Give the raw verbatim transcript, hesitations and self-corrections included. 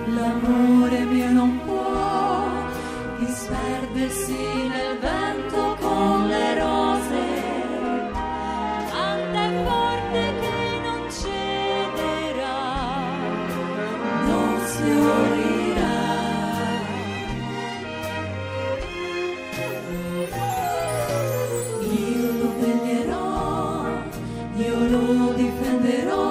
L'amore mio non può disperdersi nel vento con le rose, tanto è forte che non cederà, non fiorirà. Io lo veglierò, io lo difenderò.